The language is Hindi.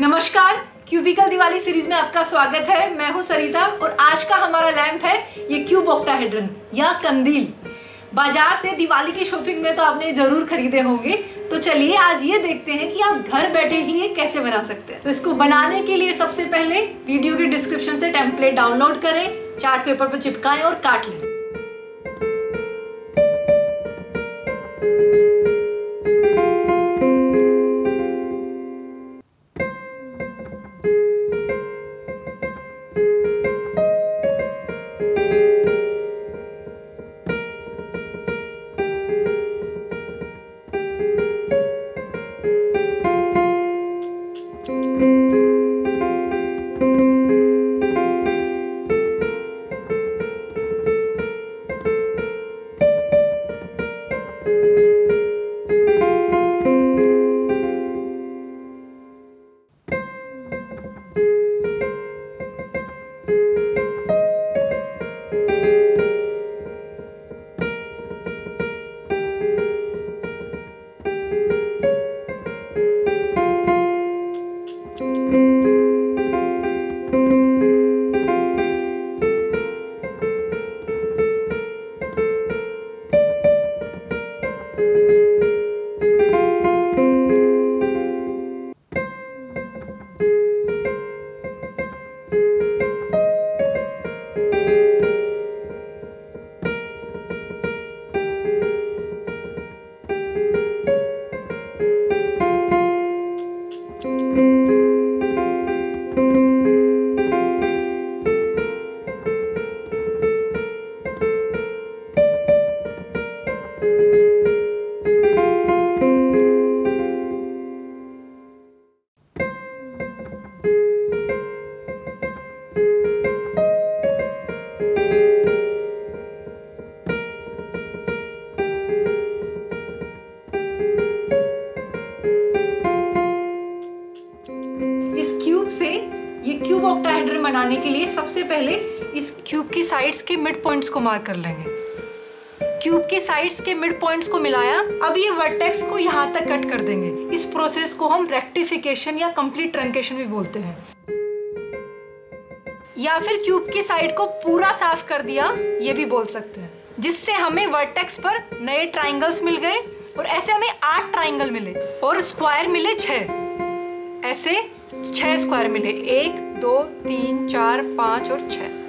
नमस्कार, क्यूबिकल दिवाली सीरीज में आपका स्वागत है। मैं हूं सरिता और आज का हमारा लैंप है ये क्यूब ऑक्टाहेड्रन या कंदील। बाजार से दिवाली की शॉपिंग में तो आपने जरूर खरीदे होंगे। तो चलिए आज ये देखते हैं कि आप घर बैठे ही ये कैसे बना सकते हैं। तो इसको बनाने के लिए सबसे पहले वीडियो के डिस्क्रिप्शन से टेम्पलेट डाउनलोड करें, चार्ट पेपर पर चिपकाएं और काट लें। से ये क्यूब ऑक्टाहेड्रन बनाने के लिए सबसे पहले इस क्यूब की साइड्स के मिड पॉइंट्स को मार्क कर लेंगे। क्यूब के साइड्स के मिड पॉइंट्स को मिलाया। अब ये वर्टेक्स को यहाँ तक कट कर देंगे। इस प्रोसेस को हम रेक्टिफिकेशन या कंप्लीट ट्रंकेशन भी बोलते हैं। या फिर क्यूब की साइड को पूरा साफ कर दिया, ये भी बोल सकते हैं, जिससे हमें वर्टेक्स पर नए ट्राइंगल्स मिल गए और ऐसे हमें 8 ट्राइंगल मिले और स्क्वायर मिले 6। ऐसे 6 स्क्वायर मिले, 1 2 3 4 5 और 6।